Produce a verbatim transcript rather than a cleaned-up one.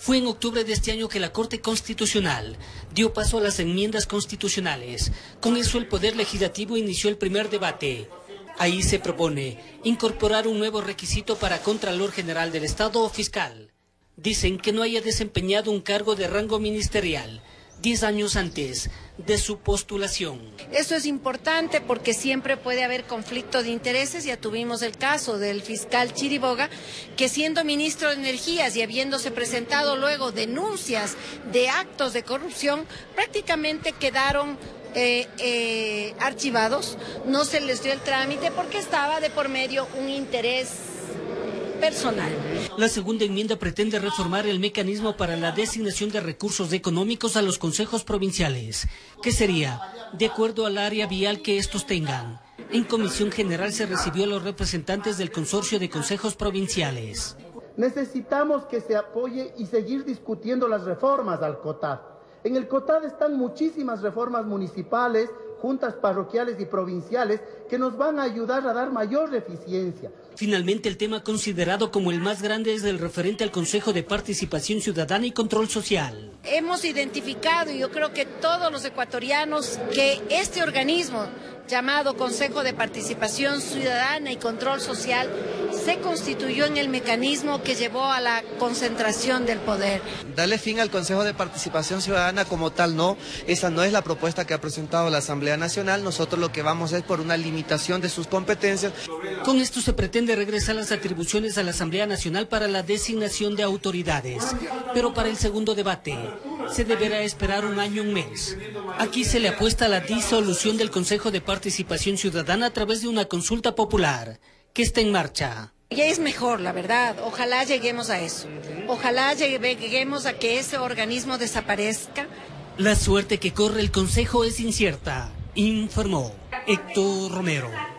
Fue en octubre de este año que la Corte Constitucional dio paso a las enmiendas constitucionales. Con eso el Poder Legislativo inició el primer debate. Ahí se propone incorporar un nuevo requisito para Contralor General del Estado o fiscal. Dicen que no haya desempeñado un cargo de rango ministerial diez años antes de su postulación. Esto es importante porque siempre puede haber conflicto de intereses. Ya tuvimos el caso del fiscal Chiriboga, que siendo ministro de Energías y habiéndose presentado luego denuncias de actos de corrupción, prácticamente quedaron eh, eh, archivados. No se les dio el trámite porque estaba de por medio un interés personal. La segunda enmienda pretende reformar el mecanismo para la designación de recursos económicos a los consejos provinciales, que sería de acuerdo al área vial que estos tengan. En Comisión General se recibió a los representantes del Consorcio de Consejos Provinciales. Necesitamos que se apoye y seguir discutiendo las reformas al COTAD. En el COTAD están muchísimas reformas municipales, juntas parroquiales y provinciales que nos van a ayudar a dar mayor eficiencia. Finalmente, el tema considerado como el más grande es el referente al Consejo de Participación Ciudadana y Control Social. Hemos identificado, y yo creo que todos los ecuatorianos, que este organismo llamado Consejo de Participación Ciudadana y Control Social se constituyó en el mecanismo que llevó a la concentración del poder. Darle fin al Consejo de Participación Ciudadana como tal, no, esa no es la propuesta que ha presentado la Asamblea Nacional. Nosotros lo que vamos es por una limitación de sus competencias. Con esto se pretende regresar las atribuciones a la Asamblea Nacional para la designación de autoridades, pero para el segundo debate se deberá esperar un año, un mes. Aquí se le apuesta a la disolución del Consejo de Participación Ciudadana a través de una consulta popular que está en marcha. Ya es mejor, la verdad. Ojalá lleguemos a eso. Ojalá lleguemos a que ese organismo desaparezca. La suerte que corre el Consejo es incierta, informó Héctor Romero.